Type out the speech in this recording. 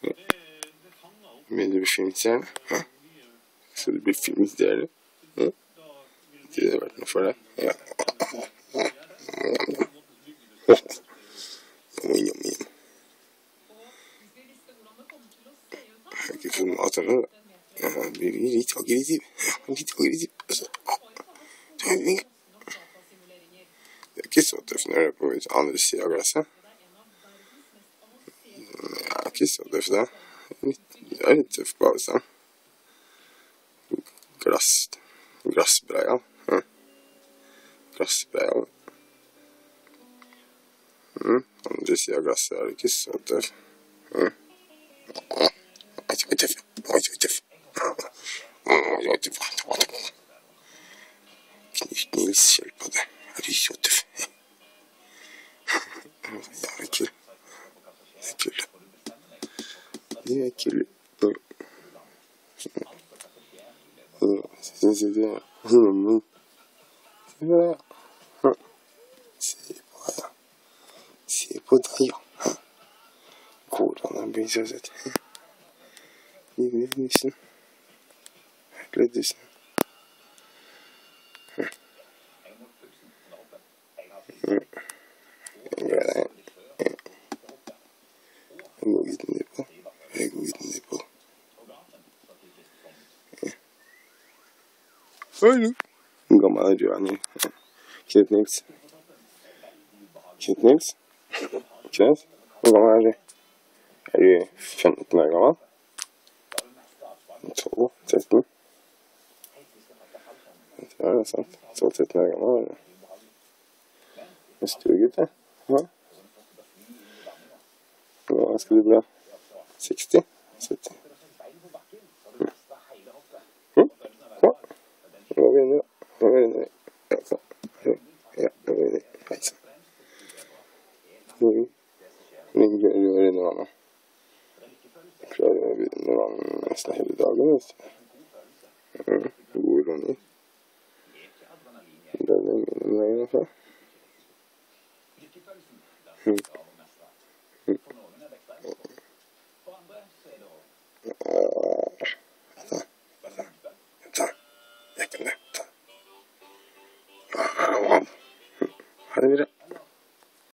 Men det blir filmet gjerne. Så det blir filmet gjerne. Det har vært noe for deg. Ja. Jeg har ikke funnet mat her nå. Jeg blir litt aggressiv. Litt aggressiv. Det er ikke så tøft når det er på andre siden av glasset. Det er ikke så tøft da. Det er litt tøft på avstand. Glassbreia. Glassbreia. Andre siden av glasset er det ikke så tøft. Det er tøff. Knut Nils, kjell på det. Er du så tøff? Ja, det er kul. Det er kul. Se på deg, ja. Hvordan han blir så søt. Lille nissen. Gleddissen. Jeg går uten det på. Hallo. Hvor gammel er du, Annie? Knut Nils. Knut Nils? Knut? Hvor gammel er du? Er du 15 år gammel? 12? 13? Ja, det er sant. 12-13 år gammel er du. En stor gutt, ja. Hva skal du bli? 60? 70? Nå var vi inne, da. Ja, nå var vi inne. Hei sann. Lenge før du var inne i vannet. Jeg klarer å begynne i vannet nesten hele dagen, vet du. God Ronny. Det er lenge i veien, i hvert fall.